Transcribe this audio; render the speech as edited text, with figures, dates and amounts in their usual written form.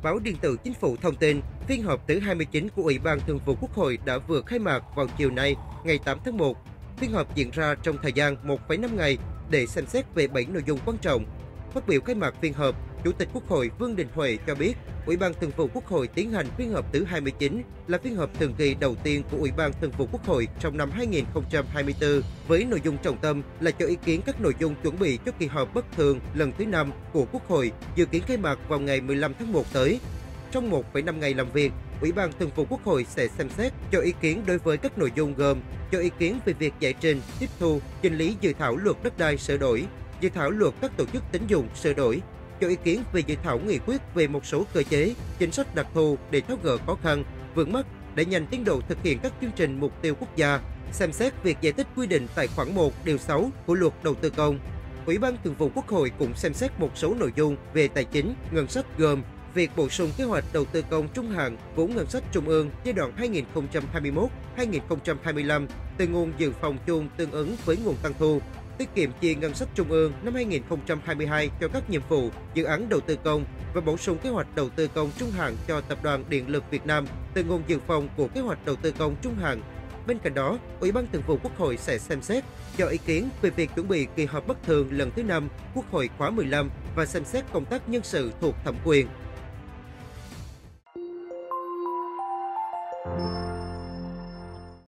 Báo điện tử Chính phủ thông tin, phiên họp thứ 29 của Ủy ban Thường vụ Quốc hội đã vừa khai mạc vào chiều nay, ngày 8 tháng 1. Phiên họp diễn ra trong thời gian 1,5 ngày để xem xét về 7 nội dung quan trọng. Phát biểu khai mạc phiên họp, Chủ tịch Quốc hội Vương Đình Huệ cho biết, Ủy ban Thường vụ Quốc hội tiến hành phiên họp thứ 29 là phiên họp thường kỳ đầu tiên của Ủy ban Thường vụ Quốc hội trong năm 2024, với nội dung trọng tâm là cho ý kiến các nội dung chuẩn bị cho kỳ họp bất thường lần thứ 5 của Quốc hội, dự kiến khai mạc vào ngày 15 tháng 1 tới. Trong 1,5 ngày làm việc, Ủy ban Thường vụ Quốc hội sẽ xem xét cho ý kiến đối với các nội dung gồm cho ý kiến về việc giải trình, tiếp thu, chỉnh lý dự thảo luật đất đai sửa đổi, dự thảo luật các tổ chức tín dụng sửa đổi, cho ý kiến về dự thảo nghị quyết về một số cơ chế, chính sách đặc thù để tháo gỡ khó khăn, vướng mắc, đẩy nhanh tiến độ thực hiện các chương trình mục tiêu quốc gia, xem xét việc giải thích quy định tại khoản 1 điều 6 của Luật Đầu tư công. Ủy ban Thường vụ Quốc hội cũng xem xét một số nội dung về tài chính, ngân sách gồm việc bổ sung kế hoạch đầu tư công trung hạn vốn ngân sách trung ương giai đoạn 2021-2025 từ nguồn dự phòng chung tương ứng với nguồn tăng thu, tiết kiệm chi ngân sách trung ương năm 2022 cho các nhiệm vụ, dự án đầu tư công và bổ sung kế hoạch đầu tư công trung hạn cho Tập đoàn Điện lực Việt Nam từ nguồn dự phòng của kế hoạch đầu tư công trung hạn. Bên cạnh đó, Ủy ban Thường vụ Quốc hội sẽ xem xét cho ý kiến về việc chuẩn bị kỳ họp bất thường lần thứ 5 Quốc hội khóa 15 và xem xét công tác nhân sự thuộc thẩm quyền.